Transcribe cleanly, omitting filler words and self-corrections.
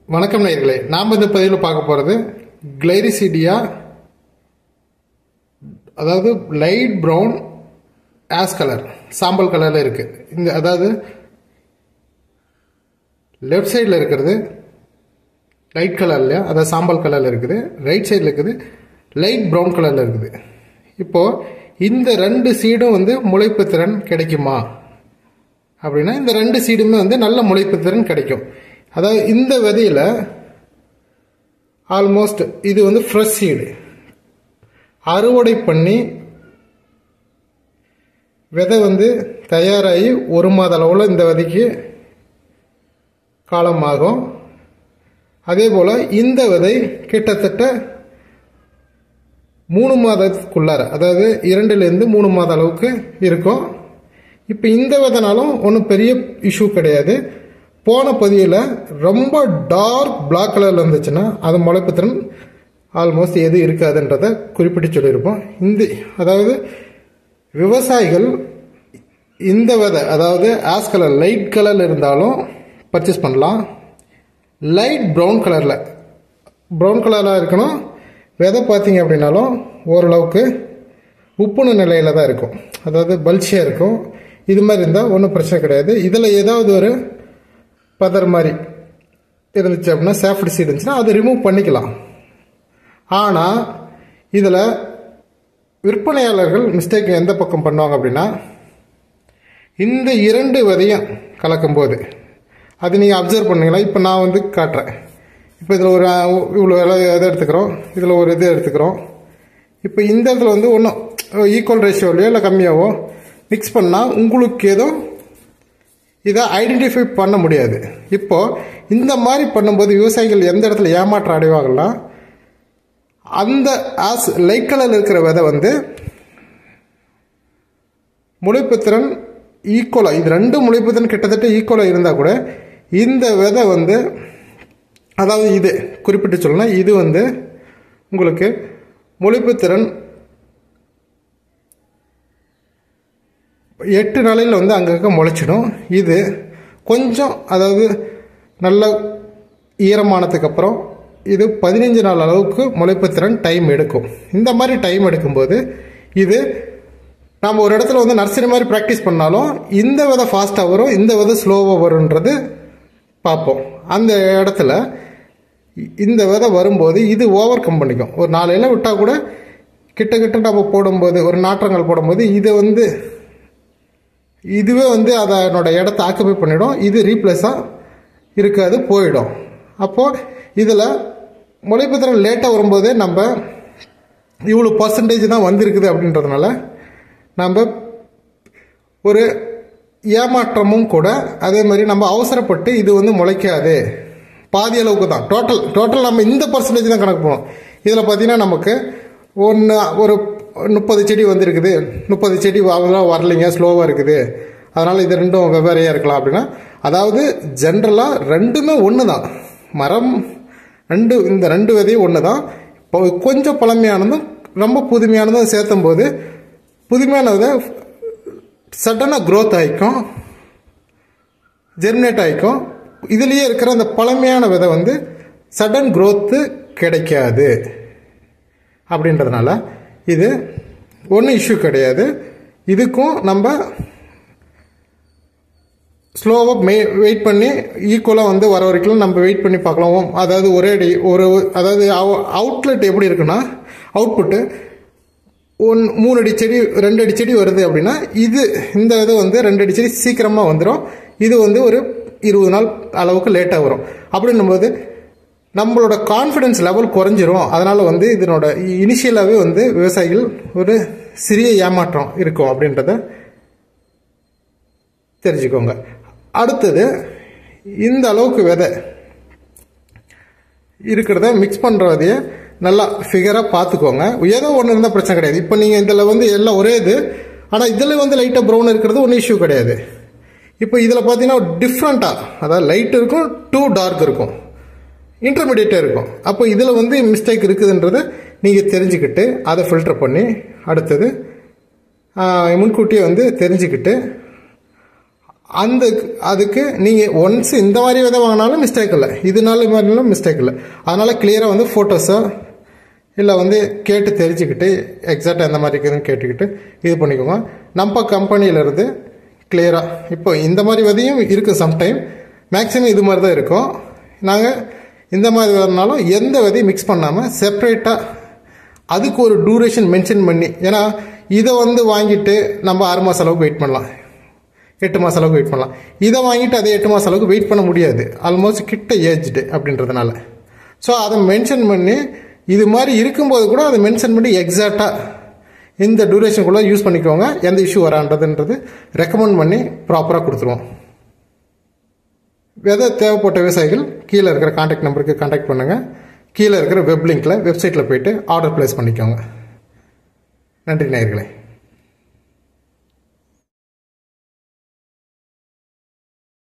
வணக்கம் நேயர்களே, நாம் இந்த பதிவில் பார்க்க போகிறது கிளைரிசிடியா, அதாவது லைட் ப்ரௌன் ஆஷ் கலர், சாம்பல் கலரில் இருக்குது. இந்த அதாவது லெஃப்ட் சைடில் இருக்கிறது லைட் கலர்லையா, அதாவது சாம்பல் கலரில் இருக்குது. ரைட் சைடில் இருக்குது லைட் ப்ரௌன் கலரில் இருக்குது. இப்போது இந்த ரெண்டு சீடும் முளைப்பு திறன் கிடைக்குமா அப்படின்னா, இந்த ரெண்டு சீடுமே நல்ல முளைப்பு திறன் கிடைக்கும். அதாவது இந்த விதையில் ஆல்மோஸ்ட் இது ஃப்ரெஷ் சீடு அறுவடை பண்ணி விதை தயாராகி 1 மாத அளவில் இந்த விதைக்கு காலமாகும். அதே போல் இந்த விதை கிட்டத்தட்ட 3 மாதத்துக்குள்ளார, அதாவது 2லேருந்து 3 மாத அளவுக்கு இருக்கும். இப்போ இந்த விதைனாலும் ஒன்றும் பெரிய இஷ்யூ கிடையாது. போன பதிவில் ரொம்ப டார்க் பிளாக் கலரில் இருந்துச்சுன்னா அது முளைப்பு திறன் ஆல்மோஸ்ட் எது இருக்காதுன்றதை குறிப்பிட்டு சொல்லியிருப்போம். அதாவது விவசாயிகள் இந்த விதை, அதாவது ஆஷ் கலர் லைட் கலரில் இருந்தாலும் பர்ச்சேஸ் பண்ணலாம். லைட் ப்ரௌன் கலரில் இருக்கணும். விதை பார்த்தீங்க அப்படின்னாலும் ஓரளவுக்கு உப்புண நிலையில் தான் இருக்கும், அதாவது பல்ச்சியாக இருக்கும். இது மாதிரி இருந்தால் ஒன்றும் பிரச்சனை கிடையாது. இதில் ஏதாவது ஒரு பதர் மாதிரி இருந்துச்சு அப்படின்னா, சேஃப்டி சீட் இருந்துச்சுன்னா அதை ரிமூவ் பண்ணிக்கலாம். ஆனால் இதில் விற்பனையாளர்கள் மிஸ்டேக் எந்த பக்கம் பண்ணுவாங்க அப்படின்னா, இந்த 2 விதையும் கலக்கும்போது அது நீங்கள் அப்சர்வ் பண்ணீங்களா? இப்போ நான் காட்டுறேன். இப்போ இதில் ஒரு இவ்வளோ இதை எடுத்துக்கிறோம், இதில் ஒரு இது எடுத்துக்கிறோம். இப்போ இந்த இடத்துல ஒன்றும் ஈக்குவல் ரேஷியோலையோ இல்லை கம்மியாவோ மிக்ஸ் பண்ணால் உங்களுக்கு ஏதோ இதை ஐடென்டிஃபை பண்ண முடியாது. இப்போது இந்த மாதிரி பண்ணும்போது விவசாயிகள் எந்த இடத்துல ஏமாற்றம் அடைவாங்கன்னா, அந்த லைட் கலரில் இருக்கிற விதை முளைப்புத்திறன் ஈக்குவலாக, இது 2 முளைப்புத்திறன் கிட்டத்தட்ட ஈக்குவலாக இருந்தால் கூட இந்த விதை அதாவது இது குறிப்பிட்டு சொல்லணும், இது உங்களுக்கு முளைப்புத்திறன் 8 நாளையில் அங்கங்கே முளைச்சிடும். இது கொஞ்சம், அதாவது நல்ல ஈரமானதுக்கு அப்புறம் இது 15 நாள் அளவுக்கு முளைப்புத்திறன் டைம் எடுக்கும். இந்த மாதிரி டைம் எடுக்கும்போது இது நாம் ஒரு இடத்துல நர்சரி மாதிரி ப்ராக்டிஸ் பண்ணாலும் இந்த விதை ஃபாஸ்ட்டாக வரும், இந்த விதை ஸ்லோவாக வரும்ன்றது பார்ப்போம். அந்த இடத்துல இந்த விதை வரும்போது இது ஓவர் கம் பண்ணிக்கும். ஒரு 4 இலை விட்டால் கூட கிட்ட நம்ம போடும்போது, ஒரு நாற்றங்கள் போடும்போது இது இதுவே அதனோட இடத்த ஆக்குபை பண்ணிடும். இது ரீப்ளேஸாக இருக்காது, போயிடும். அப்போது இதில் முளைப்புத்திறன் லேட்டாக வரும்போதே நம்ம இவ்வளோ பர்சன்டேஜ் தான் வந்திருக்குது அப்படின்றதுனால நம்ம ஒரு ஏமாற்றமும் கூட. அதே மாதிரி நம்ம அவசரப்பட்டு இது முளைக்காது, பாதி அளவுக்கு தான் டோட்டல் நம்ம இந்த பர்சன்டேஜ் தான் கணக்கு போகணும். இதில் பார்த்தீங்கன்னா நமக்கு ஒரு 30 செடி வந்திருக்குது, 30 செடி வரலைங்க, ஸ்லோவாக இருக்குது, அதனால் இது 2ம் வெவ்வேறையாக இருக்கலாம் அப்படின்னா, அதாவது ஜென்ரலாக 2மே ஒன்று தான். மரம் இந்த 2 விதையும் ஒன்று தான். இப்போ கொஞ்சம் பழமையானதும் ரொம்ப புதுமையானதும் சேர்த்தும் போது புதுமையான விதை சடனாக க்ரோத் ஆகிக்கும், ஜெர்மினேட் ஆகிக்கும். இதுலேயே இருக்கிற அந்த பழமையான விதை சடன் க்ரோத்து கிடைக்காது. அப்படின்றதுனால இது ஒன்றும் இஷ்யூ கிடையாது. இதுக்கும் நம்ம ஸ்லோவாக வெயிட் பண்ணி ஈக்குவலாக வர வரைக்கும் நம்ம வெயிட் பண்ணி பார்க்கலாம். அதாவது அதாவது அவுட்லெட் எப்படி இருக்குன்னா, அவுட்புட்டு 3 அடி செடி 2 அடி செடி வருது அப்படின்னா, இந்த இது 2 அடி செடி சீக்கிரமாக வந்துடும். இது ஒரு 20 நாள் அளவுக்கு லேட்டாக வரும். அப்படின்னும்போது நம்மளோட கான்ஃபிடன்ஸ் லெவல் குறைஞ்சிரும். அதனால் இதனோட இனிஷியலாகவே விவசாயிகள் ஒரு சிறிய ஏமாற்றம் இருக்கும் அப்படின்றத தெரிஞ்சுக்கோங்க. அடுத்தது, இந்த அளவுக்கு விதை இருக்கிறத மிக்ஸ் பண்ணுற விதையை நல்லா ஃபிகராக பார்த்துக்கோங்க. ஏதோ ஒன்று இருந்தால் பிரச்சனை கிடையாது. இப்போ நீங்கள் இதில் எல்லாம் ஒரே இது, ஆனால் இதில் லைட்டாக ப்ரௌன் இருக்கிறது ஒன்றும் இஷ்யூ கிடையாது. இப்போ இதில் பார்த்தீங்கன்னா டிஃப்ரெண்ட்டாக, அதாவது லைட் இருக்கும், டூ டார்க் இருக்கும், இன்டர்மீடியேட்டாக இருக்கும். அப்போ இதில் மிஸ்டேக் இருக்குதுன்றதை நீங்கள் தெரிஞ்சுக்கிட்டு அதை ஃபில்டர் பண்ணி, அடுத்தது முன்கூட்டியே தெரிஞ்சுக்கிட்டு அதுக்கு நீங்கள் ஒன்ஸ் இந்த மாதிரி விதை வாங்கினாலும் மிஸ்டேக் இல்லை, இதனால மாதிரிலாம் மிஸ்டேக் இல்லை. அதனால் கிளியராக வந்து ஃபோட்டோஸோ இல்லை வந்து கேட்டு தெரிஞ்சுக்கிட்டு எக்ஸாக்டாக எந்த மாதிரி இருக்குதுன்னு கேட்டுக்கிட்டு இது பண்ணிக்கோங்க. நம்ம கம்பெனியிலேருந்து கிளியராக இப்போ இந்த மாதிரி விதையும் இருக்குது, சம்டைம் மேக்ஸிமம் இது மாதிரி தான் இருக்கும். நாங்கள் இந்த மாதிரி வரனாலும் எந்த விதையும் மிக்ஸ் பண்ணாமல் செப்ரேட்டாக அதுக்கு ஒரு டூரேஷன் மென்ஷன் பண்ணி, ஏன்னா இதை வந்து வாங்கிட்டு நம்ம 6 மாதம் அளவுக்கு வெயிட் பண்ணலாம், 8 மாதம் அளவுக்கு வெயிட் பண்ணலாம். இதை வாங்கிட்டு அதே 8 மாதம் அளவுக்கு வெயிட் பண்ண முடியாது, ஆல்மோஸ்ட் கிட்ட ஏஜ்டு அப்படின்றதுனால. ஸோ அதை மென்ஷன் பண்ணி இது மாதிரி இருக்கும்போது கூட அதை மென்ஷன் பண்ணி எக்ஸாக்டாக இந்த டூரேஷனுக்குள்ளே யூஸ் பண்ணிக்கோங்க, எந்த இஷ்யூ வரான்றதுன்றது ரெக்கமெண்ட் பண்ணி ப்ராப்பராக கொடுத்துருவோம். விதை தேவைப்பட்ட விவசாயிகள் கீழே இருக்கிற கான்டாக்ட் நம்பருக்கு கான்டாக்ட் பண்ணுங்கள். கீழே இருக்கிற வெப் லிங்கில் வெப்சைட்டில் போய்ட்டு ஆர்டர் ப்ளேஸ் பண்ணிக்கோங்க. நன்றி நேயர்களே.